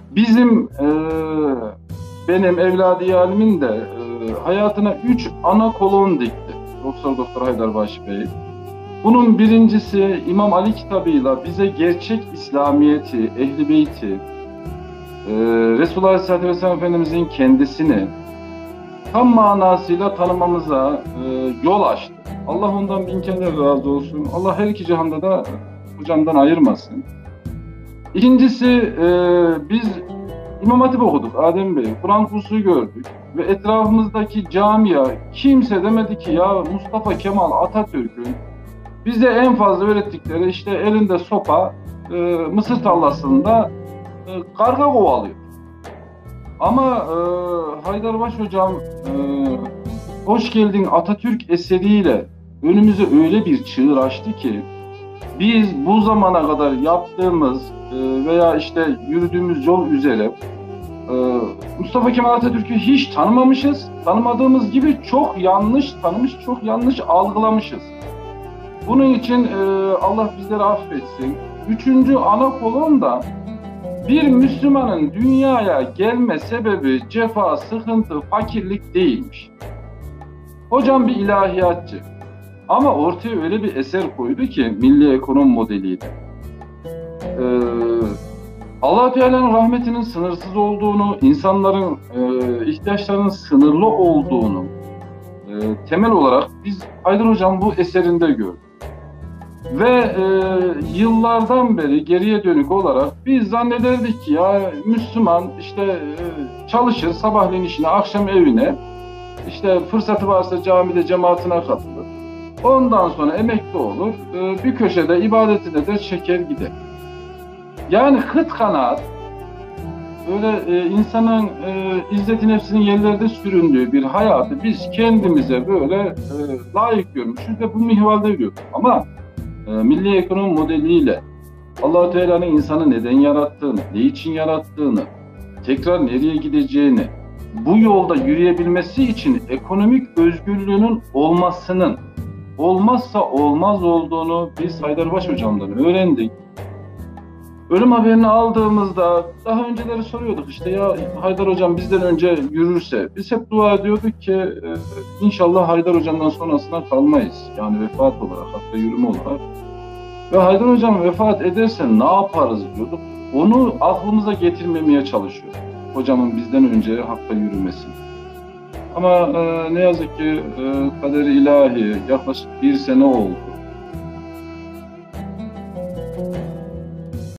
Bizim benim evladı halimin de hayatına 3 ana kolon dikti. Profesör Doktor Haydarbaşı Bey. Bunun birincisi İmam Ali kitabıyla bize gerçek İslamiyet'i, Ehl-i Beyt'i, Resulullah Aleyhisselatü Vesselam Efendimizin kendisini tam manasıyla tanımamıza yol açtı. Allah ondan bin kere razı olsun. Allah her iki cihanda da hocamdan ayırmasın. İkincisi biz İmam Hatip okuduk Adem Bey. Kur'an kursu gördük. Ve etrafımızdaki camia kimse demedi ki ya Mustafa Kemal Atatürk'ün bize en fazla öğrettikleri işte elinde sopa, mısır tarlasında karga kovalıyor. Ama Haydarbaş hocam Hoş Geldin Atatürk eseriyle önümüze öyle bir çığır açtı ki biz bu zamana kadar yaptığımız veya işte yürüdüğümüz yol üzere Mustafa Kemal Atatürk'ü hiç tanımamışız. Tanımadığımız gibi çok yanlış tanımış, çok yanlış algılamışız. Bunun için Allah bizleri affetsin. Üçüncü ana kolon da bir Müslümanın dünyaya gelme sebebi cefa, sıkıntı, fakirlik değilmiş. Hocam bir ilahiyatçı. Ama ortaya öyle bir eser koydu ki milli ekonomi modeliyle. Allah Teala'nın rahmetinin sınırsız olduğunu, insanların ihtiyaçlarının sınırlı olduğunu temel olarak biz Haydar Hocam bu eserinde gördük. Ve yıllardan beri geriye dönük olarak biz zannederdik ki ya Müslüman işte çalışır sabahleyin işine, akşam evine, işte fırsatı varsa camide cemaatine katılır. Ondan sonra emekli olur, bir köşede ibadetine de çeker gider. Yani kıt kanaat, böyle insanın izzeti nefsinin yerlerde süründüğü bir hayatı biz kendimize böyle layık görmüşüz ve bu minvalde yürüyoruz. Ama milli ekonomi modeliyle Allah-u Teala'nın insanı neden yarattığını, ne için yarattığını, tekrar nereye gideceğini, bu yolda yürüyebilmesi için ekonomik özgürlüğünün olmasının olmazsa olmaz olduğunu biz Haydarbaş hocamdan öğrendik. Ölüm haberini aldığımızda daha önceleri soruyorduk işte ya Haydar hocam bizden önce yürürse. Biz hep dua ediyorduk ki inşallah Haydar hocamdan sonrasına kalmayız. Yani vefat olarak hatta yürüme olarak. Ve Haydar hocam vefat ederse ne yaparız diyorduk. Onu aklımıza getirmemeye çalışıyorduk. Hocamın bizden önce hakka yürümesi. Ama ne yazık ki kader-i ilahi yaklaşık 1 sene oldu.